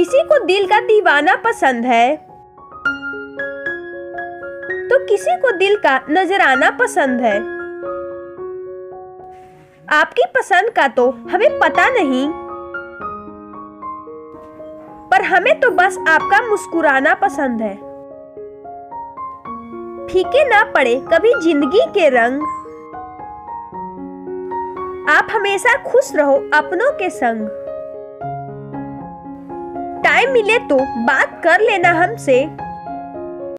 किसी को दिल का दीवाना पसंद है, तो किसी को दिल का नजराना पसंद है। आपकी पसंद का तो हमें पता नहीं, पर हमें तो बस आपका मुस्कुराना पसंद है। फीके ना पड़े कभी जिंदगी के रंग, आप हमेशा खुश रहो अपनों के संग। टाइम मिले तो बात कर लेना हमसे,